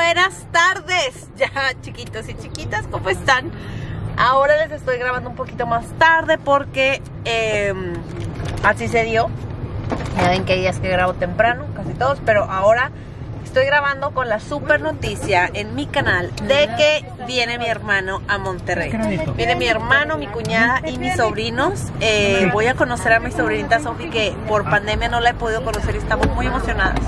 buenas tardes. Ya, chiquitos y chiquitas, ¿cómo están? Ahora les estoy grabando un poquito más tarde porque así se dio. Ya ven que hay días que grabo temprano, casi todos, pero ahora estoy grabando con la super noticia en mi canal de que viene mi hermano a Monterrey. Viene mi hermano, mi cuñada y mis sobrinos. Voy a conocer a mi sobrinita Sofi, que por pandemia no la he podido conocer y estamos muy emocionadas.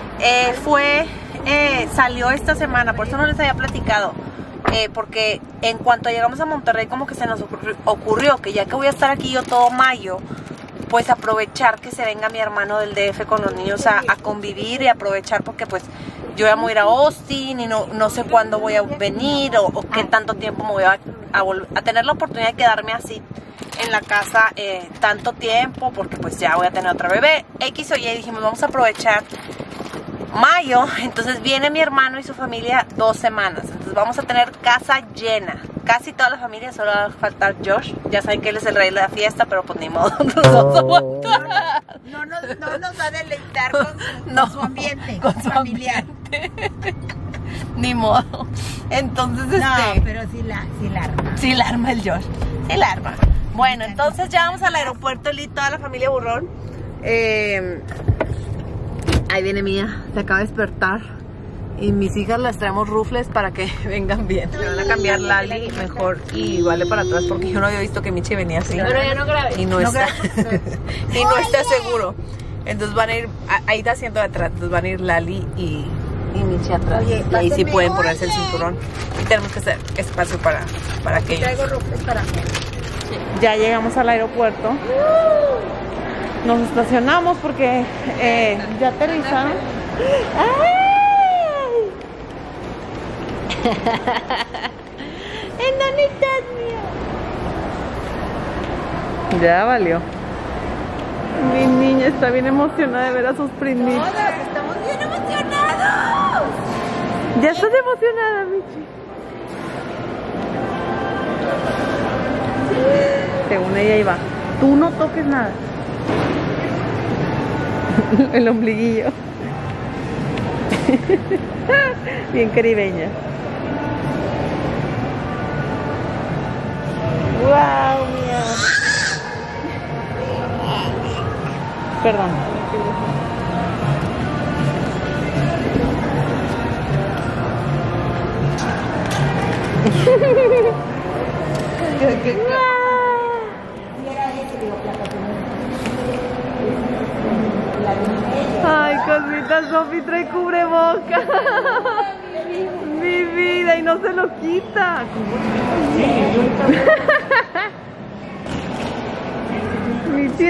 Salió esta semana, por eso no les había platicado. Porque en cuanto llegamos a Monterrey como que se nos ocurrió que ya que voy a estar aquí yo todo mayo, pues aprovechar que se venga mi hermano del DF con los niños a convivir y aprovechar porque pues yo ya me voy a ir a Austin y no sé cuándo voy a venir o qué tanto tiempo me voy a tener la oportunidad de quedarme así en la casa tanto tiempo, porque pues ya voy a tener otra bebé, X o Y. Dijimos vamos a aprovechar mayo, entonces viene mi hermano y su familia 2 semanas, entonces vamos a tener casa llena, casi toda la familia, solo va a faltar Josh. Ya saben que él es el rey de la fiesta, pero pues ni modo, no nos va a deleitar con su ambiente, con su familiar. Ni modo. Entonces pero sí la arma. Sí la arma el Josh, sí la arma. Bueno, entonces ya vamos al aeropuerto, toda la familia burrón. Ahí viene Mía, se acaba de despertar. Y mis hijas las traemos rufles para que vengan bien. Le van a cambiar Lali mejor y vale para atrás, porque yo no había visto que Michi venía así. Pero ya no grabé. Y no está seguro. Entonces van a ir, ahí está asiento de atrás, entonces van a ir Lali y Michi atrás. Oye, y ahí sí pueden ponerse el cinturón. Y tenemos que hacer espacio para que ellos. Traigo rufles para mí. Ya llegamos al aeropuerto. Nos estacionamos porque ya aterrizaron. ¡Ay! ¿En dónde estás, mío? Ya valió. Mi niña está bien emocionada de ver a sus primitos. Todos estamos bien emocionados. ¿Ya estás emocionada, Michi? Según ella iba. Tú no toques nada. El ombliguillo. Bien caribeña. Wow, mía. Perdón. Ay, cosita, Sofi trae cubreboca. Mi vida, y no se lo quita. Mi tía.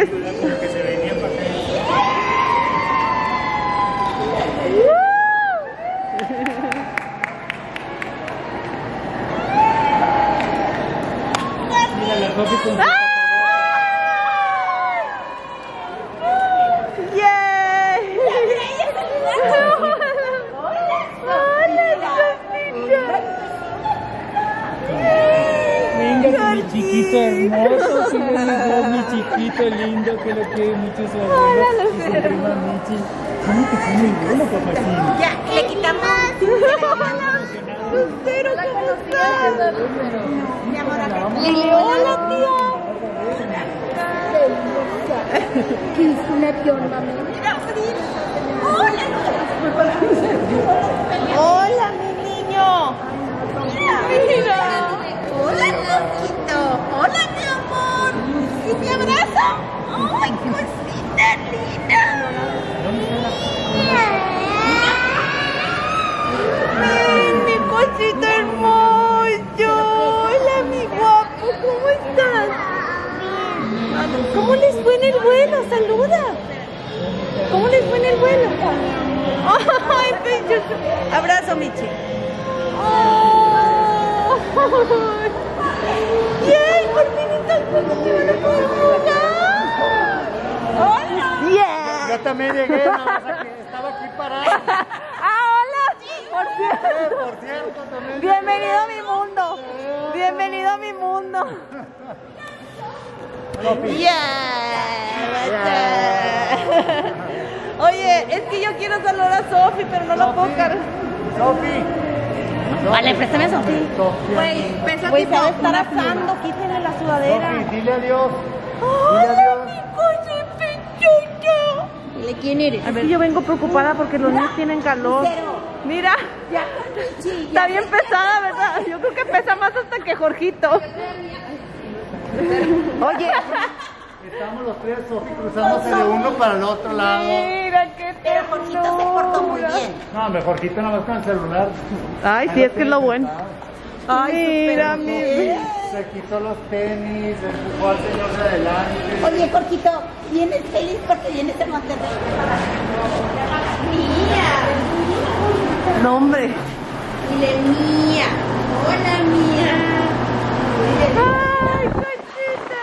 Mira la Sofi con mi chiquito hermoso, sí, mi chiquito lindo que lo quiere mucho su abuelo y su prima Michi. ¿Cómo que fue muy bueno, papacito? Ya, le quitamos. Lucero, ¿cómo estás? Mi amor, Hola, tía. ¿Qué hizo una tienda? Hola, mi niño. Mira. Hola, Rosito. Hola, mi amor. ¿Y mi abrazo? ¡Ay, cosita linda! Mi cosito hermoso. Hola, mi guapo. ¿Cómo estás? ¿Cómo les fue en el vuelo? Saluda. ¿Cómo les fue en el vuelo? Ay, precioso. Abrazo, Michi. Oh. ¡Yay! ¡Por fin estás contigo! ¡No puedo jugar! ¡Hola! ¡Yeah! Yo también llegué, nada más que estaba aquí parado. ¡Hola! Por cierto, también. Bienvenido a mi mundo. Bienvenido a mi mundo. Oye, es que yo quiero saludar a Sofi, pero no la puedo cargar. Sofi. Vale, préstame a Sofi. Güey, pesa Güey, tipo se va a estar una asando, pluma. quítenle la sudadera. Sofi, dile adiós. Dile adiós. Dile quién eres. Es que yo vengo preocupada porque los niños tienen calor. Mira, está bien pesada, ¿verdad? Yo creo que pesa más hasta que Jorgito. Oye, Estamos los tres, Sofi, cruzándose de uno para el otro lado. mira qué Pero Jorgito se portó muy bien. No, mejorcito nada más con el celular. Ay, sí, es que es lo bueno. Ay, mira, mi Se quitó los tenis, empujó al señor de adelante. Oye, Jorgito, ¿vienes feliz porque vienes de Monterrey? Mía. No, hombre. Dile mía. Hola, mía. Ay, Conchita.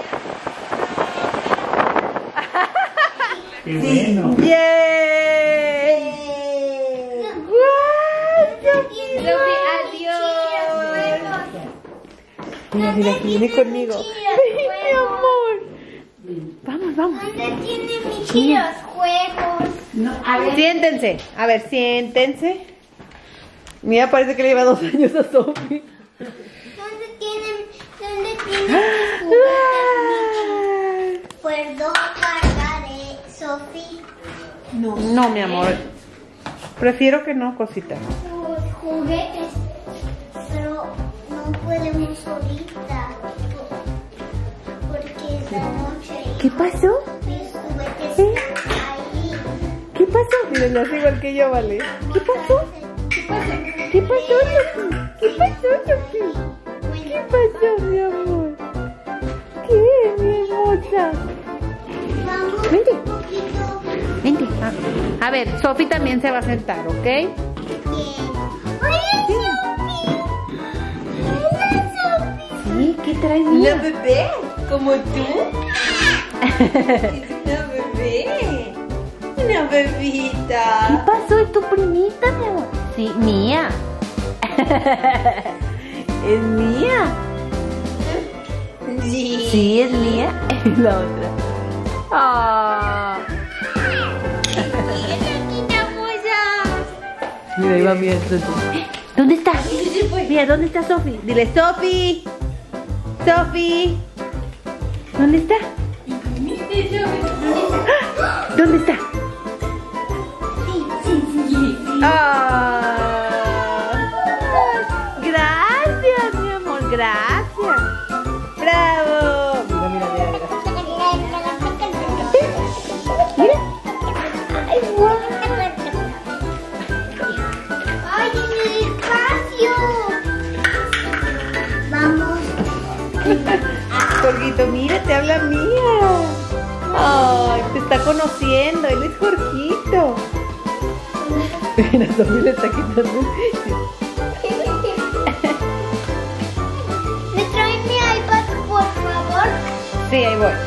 Qué bueno. ¡Yay! Mira, mira, que viene conmigo. Mi amor. Vamos, vamos. ¿Dónde tienen mis chidos juegos? Siéntense. A ver, siéntense. Mira, parece que le lleva 2 años a Sofi. ¿Dónde tienen mis juguetes? ¿Puedo cargar, Sofi? No, mi amor. Prefiero que no, cosita. Los juguetes, pero no podemos ahorita. Porque es la noche. ¿Qué pasó? Mis juguetes están ahí. ¿Qué pasó? Miren, no es igual que yo, ¿vale? ¿Qué pasó? ¿Qué pasó, Sofi? ¿Qué pasó, Sofi? ¿Qué pasó, mi amor? ¿Qué, mi hermosa? Vamos Vente. un poquito. Vente. A ver, Sofi también se va a sentar, ¿ok? Bien. Hola, Sofi. Hola, Sofi. Sí, ¿qué traes, Una mía? bebé, como tú. Una bebé. Una bebita. ¿Qué pasó? ¿Es tu primita, mi amor? Sí, mía. ¿Es mía? Sí. Sí, es mía. Es la otra. Ah. Mira, ahí va mía. ¿Dónde está? Mira, ¿dónde está Sofi? Dile, Sofi. Sofi. ¿Dónde está? ¿Dónde está? Ah. Gracias, mi amor, gracias. Bravo. Mira, mira, mira, mira. Mira. Ay, guau. ¡Ay, despacio! Vamos. Jorgito, mira, te habla mía. Ay, te está conociendo. Él es Jorgito. Mira, Sofi le está quitando el sello. ¿Me traen mi iPad, por favor? Sí, ahí voy.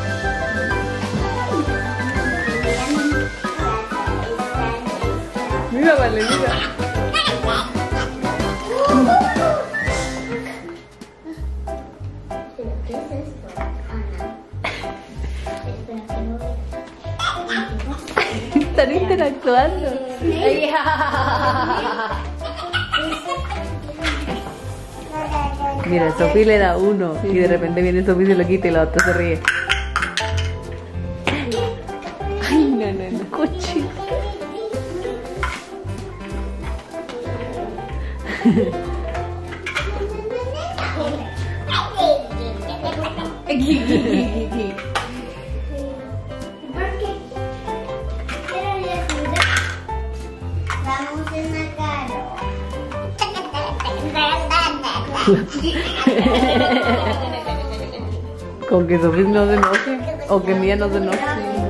Mira, vale, mira. ¿Qué es esto? Ana. Espera que no vea. Están interactuando. Mira, Sofi le da uno y de repente viene Sofi y se lo quita y la otra se ríe. Ay, no, no, no. Cochino. Vamos en la carro. Con que Sofi no se enoje o que Mía no se enoje.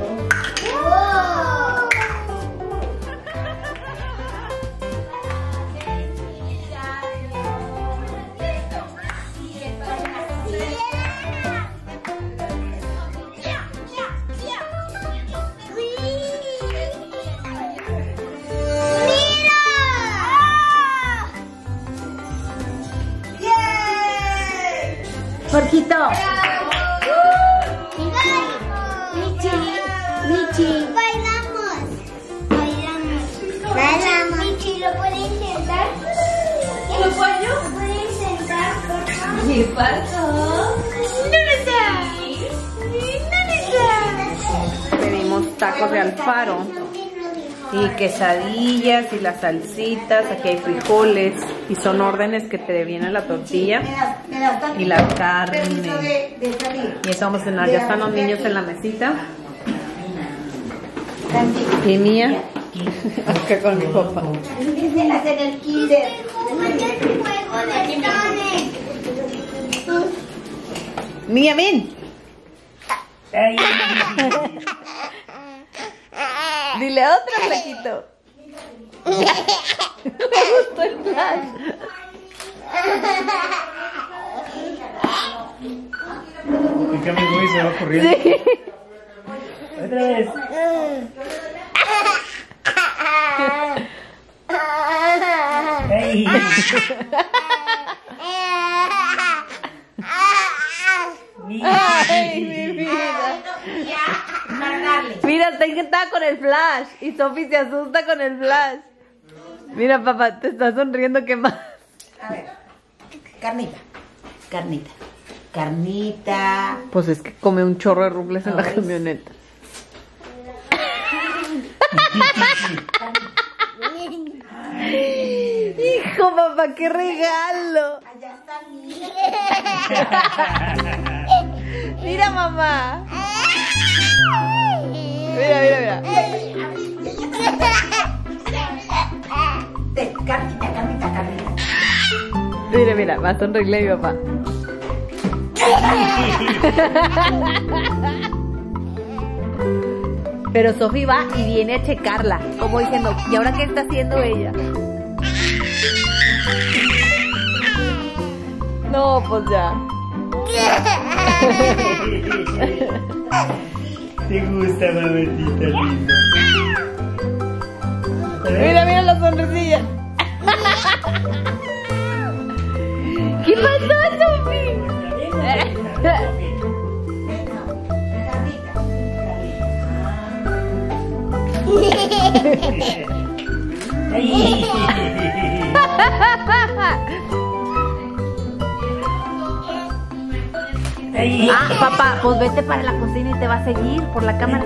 Jorgito. Michi, bailamos. Bailamos. Michi, ¿lo puedes intentar? ¿Qué pasó? Pedimos tacos de Alfaro y quesadillas y las salsitas. Aquí hay frijoles y son órdenes que te viene la tortilla y la carne. Y eso vamos a cenar. Ya están los niños en la mesita. Y Mía acá con mi papá. Mía, ven. Dile otra, flaquito. Me gustó el flash. ¿Y qué me voy y se va corriendo? Sí. Otra vez. ¡Ey! Ay, mi vida. Mira, está encantada con el flash. Y Sofi se asusta con el flash. Mira, papá, te está sonriendo. ¿Qué más? A ver, carnita, carnita, carnita. Pues es que come un chorro de rufles en la camioneta. Hijo, papá, qué regalo. Allá está mi. Mira, mamá. Mira, mira, mira. Carnita, carnita, carnita. Mira, mira, va a sonreírle a mi papá. Pero Sofi va y viene a checarla, como diciendo, ¿y ahora qué está haciendo ella? No, pues ya. ¿Te gusta, mametita linda? Mira, mira la sonrisilla. ¿Qué pasó, Sofi? Ah, papá, pues vete para la cocina y te va a seguir por la cámara.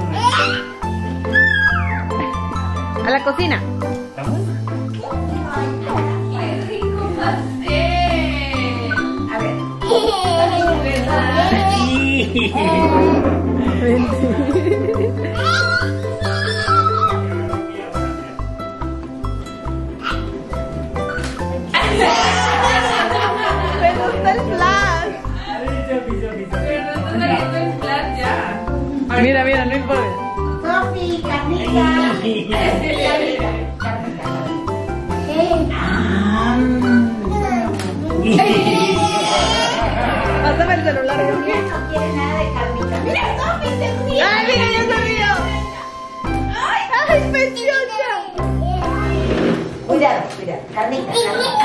A la cocina. A ver. Me gusta el flash. Mira, mira, no importa. Sofi, carnita. Pásame el celular, ¿no? No quiere nada de carnita. Mira, Sofi, se ríe. ¡Ay, mira, ya se rió! ¡Ay, preciosa! Cuidado, cuidado. Carnita, carnita.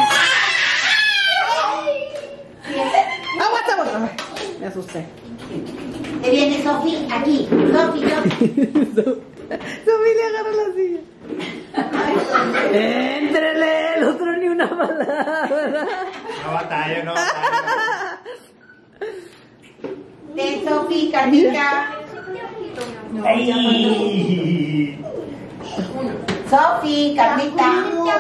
¡Aguanta, aguanta! Me asusté. Te viene Sofi aquí. Sofi, Sofi. Sofi le agarra la silla. ¡Éntrele! El otro ni una palabra. No batalla, no batalla. De Sofi, carnita. ¡Ay! Sofi, carnita.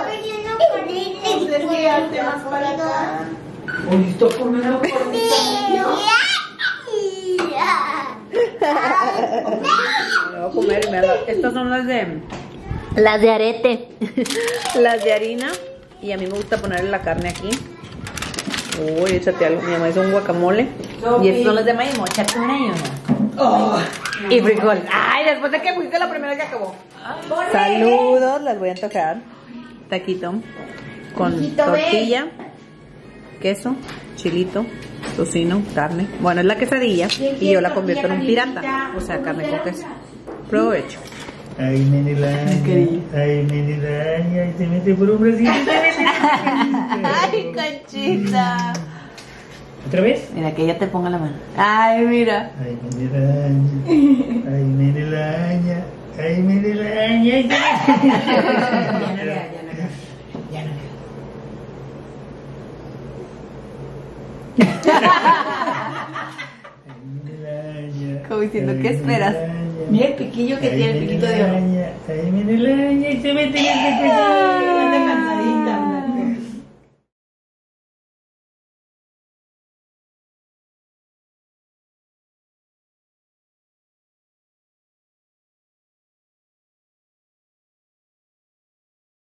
Me voy a comer. Estas son las de arete. Las de harina. Y a mí me gusta ponerle la carne aquí. Uy, échate algo. Mi mamá hizo un guacamole. Y estas son las de maíz. Échate una y una. Y frijol. Ay, después de que fuiste la primera que acabó. Saludos, las voy a antojar. Taquito con Hijito, tortilla, queso, chilito, tocino, carne. Bueno, es la quesadilla y yo la convierto en un pirata. O sea, carne con queso. Provecho. Ay, nene laña. Ay, nene laña. Y se mete por un bracito. Ay, Conchita. ¿Otra vez? Mira, que ella te ponga la mano. Ay, mira. Ay, nene laña. Ay, nene laña. Ay, nene laña. Ya no vea. Como diciendo, ¿qué esperas? Mira el piquillo que tiene, el piquito de oro. Ahí viene la araña y se mete en este cuello.